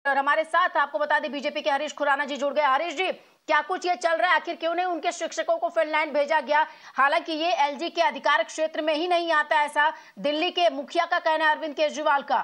और हमारे साथ आपको बता दें बीजेपी के हरीश खुराना जी जुड़ गए। हरीश जी, क्या कुछ ये चल रहा है, आखिर क्यों नहीं उनके शिक्षकों को फिनलैंड भेजा गया? हालांकि ये एलजी के अधिकार क्षेत्र में ही नहीं आता, ऐसा दिल्ली के मुखिया का कहना है, अरविंद केजरीवाल का।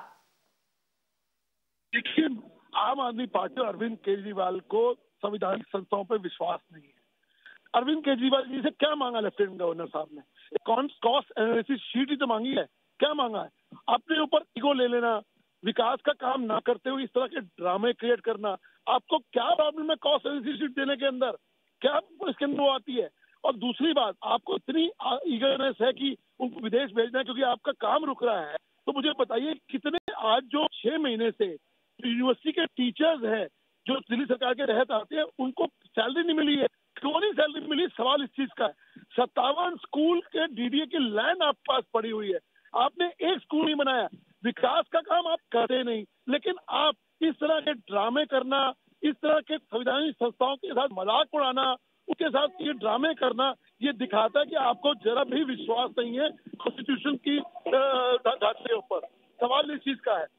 देखिए, आम आदमी पार्टी और अरविंद केजरीवाल को संवैधानिक संस्थाओं पर विश्वास नहीं है। अरविंद केजरीवाल जी से क्या मांगा लेफ्टिनेंट गवर्नर साहब ने? कॉस्ट एनालिसिस शीट ही तो मांगी है। क्या मांगा है? अपने ऊपर ईगो ले लेना, विकास का काम ना करते हुए इस तरह के ड्रामे क्रिएट करना। आपको क्या प्रॉब्लम है कॉस्ट एनालिसिस शीट देने के अंदर? क्या इसके अंदर वो आती है? और दूसरी बात, आपको इतनी ईगरनेस है कि उनको विदेश भेजना है क्योंकि आपका काम रुक रहा है, तो मुझे बताइए कितने आज जो 6 महीने से यूनिवर्सिटी के टीचर्स हैं जो दिल्ली सरकार के तहत आते हैं, उनको सैलरी नहीं मिली है। क्यों नहीं सैलरी मिली? सवाल इस चीज का है। 57 स्कूल के डीडीए की लैंड आपके पास पड़ी हुई है, आपने एक स्कूल नहीं बनाया। विकास का काम आप करते नहीं, लेकिन आप इस तरह के ड्रामे करना, इस तरह के संवैधानिक संस्थाओं के साथ मजाक उड़ाना, उसके साथ ये ड्रामे करना, ये दिखाता है कि आपको जरा भी विश्वास नहीं है कॉन्स्टिट्यूशन की ढांचे के ऊपर। सवाल इस चीज का है।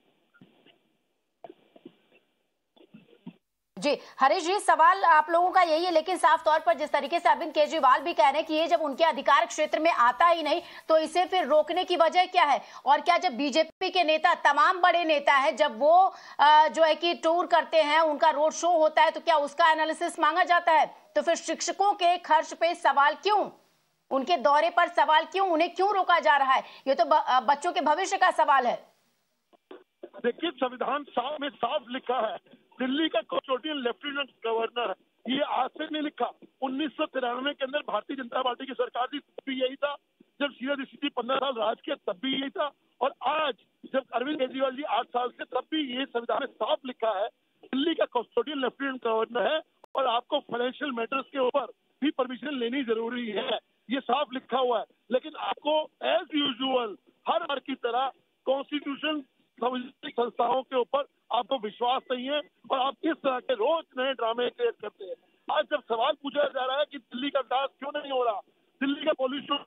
जी हरीश जी, सवाल आप लोगों का यही है, लेकिन साफ तौर पर जिस तरीके से अरविंद केजरीवाल भी कह रहे हैं कि ये जब उनके अधिकार क्षेत्र में आता ही नहीं तो इसे फिर रोकने की वजह क्या है? और क्या जब बीजेपी के नेता, तमाम बड़े नेता हैं, जब वो जो है कि टूर करते हैं, उनका रोड शो होता है, तो क्या उसका एनालिसिस मांगा जाता है? तो फिर शिक्षकों के खर्च पे सवाल क्यों? उनके दौरे पर सवाल क्यों? उन्हें क्यों रोका जा रहा है? ये तो बच्चों के भविष्य का सवाल है। देखिए, संविधान में साफ लिखा है, दिल्ली का कस्टोडियन लेफ्टिनेंट गवर्नर है। ये आज से नहीं लिखा, 1993 के अंदर भारतीय जनता पार्टी की सरकार थी तब भी यही था, जब शीला दीक्षित जी 15 साल राज किया तब भी यही था, और आज जब अरविंद केजरीवाल जी 8 साल से, तब भी ये संविधान में साफ लिखा है दिल्ली का कस्टोडियन लेफ्टिनेंट गवर्नर है और आपको फाइनेंशियल मैटर्स के ऊपर भी परमिशन लेनी जरूरी है। ये साफ लिखा हुआ है। लेकिन आपको एज यूजुअल हर बार की तरह कॉन्स्टिट्यूशन संस्थाओं के ऊपर आपको विश्वास नहीं है और आप इस तरह के रोज नए ड्रामे क्रिएट करते हैं। आज जब सवाल पूछा जा रहा है कि दिल्ली का विकास क्यों नहीं हो रहा, दिल्ली का पॉल्यूशन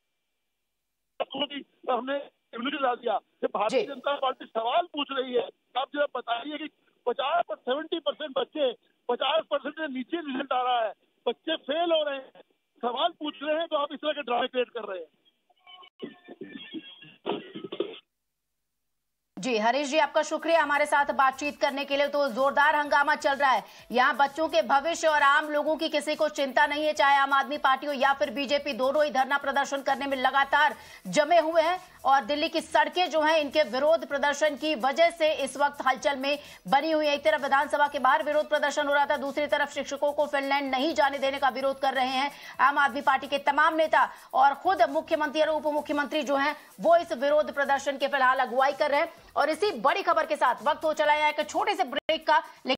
हमने डाल दिया, जब भारतीय जनता पार्टी सवाल पूछ रही है, आप जरा बताइए कि 70% बच्चे 50% से नीचे रिजल्ट आ रहा है, बच्चे फेल हो रहे हैं, सवाल पूछ रहे हैं, तो आप इस तरह के ड्रामे क्रिएट कर रहे हैं। जी हरीश जी, आपका शुक्रिया हमारे साथ बातचीत करने के लिए। तो जोरदार हंगामा चल रहा है यहाँ, बच्चों के भविष्य और आम लोगों की किसी को चिंता नहीं है, चाहे आम आदमी पार्टी हो या फिर बीजेपी, दोनों ही धरना प्रदर्शन करने में लगातार जमे हुए हैं। और दिल्ली की सड़कें जो हैं, इनके विरोध प्रदर्शन की वजह से इस वक्त हलचल में बनी हुई है। एक तरफ विधानसभा के बाहर विरोध प्रदर्शन हो रहा था, दूसरी तरफ शिक्षकों को फिनलैंड नहीं जाने देने का विरोध कर रहे हैं आम आदमी पार्टी के तमाम नेता, और खुद मुख्यमंत्री और उप मुख्यमंत्री जो हैं वो इस विरोध प्रदर्शन के फिलहाल अगुवाई कर रहे हैं। और इसी बड़ी खबर के साथ वक्त हो चला है एक छोटे से ब्रेक का।